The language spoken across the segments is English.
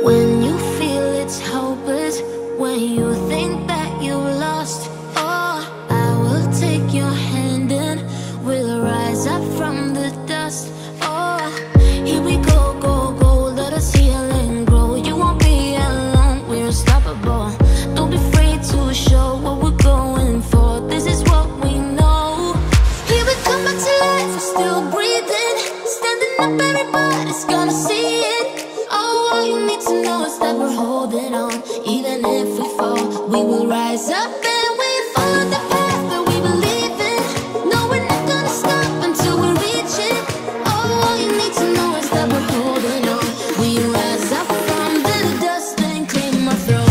When you feel it's hopeless, when you think that you lost, oh, I will take your hand and we'll rise up from the dust. Oh, here we go, go, go, let us heal and grow. You won't be alone, we're unstoppable. Don't be afraid to show what we're going for. This is what we know. Here we come back to life, we're still breathing. Standing up, everybody's gonna see it. Oh, all you need to know is that we're holding on. Even if we fall, we will rise up and we follow the path that we believe in. No, we're not gonna stop until we reach it. Oh, all you need to know is that we're holding on. We rise up from the dust and clean my throat.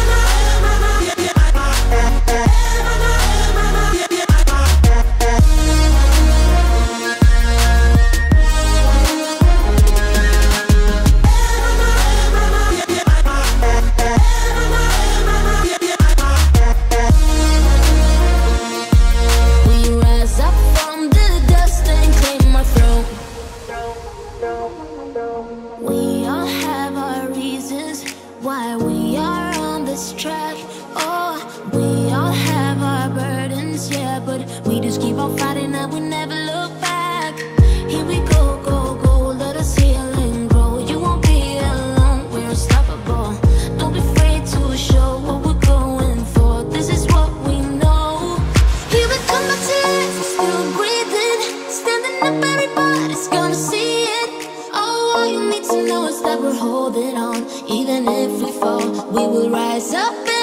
We all have our reasons why we are on this track. Oh, we all have our burdens, yeah, but we just keep on fighting and we never look back. Here we go, go, go, let us heal and grow. You won't be alone, we're unstoppable. Don't be afraid to show what we're going for. This is what we know. Here we come back to life, we're still breathing. Standing up, everybody's gonna see it. All you need to know is that we're holding on. Even if we fall, we will rise up.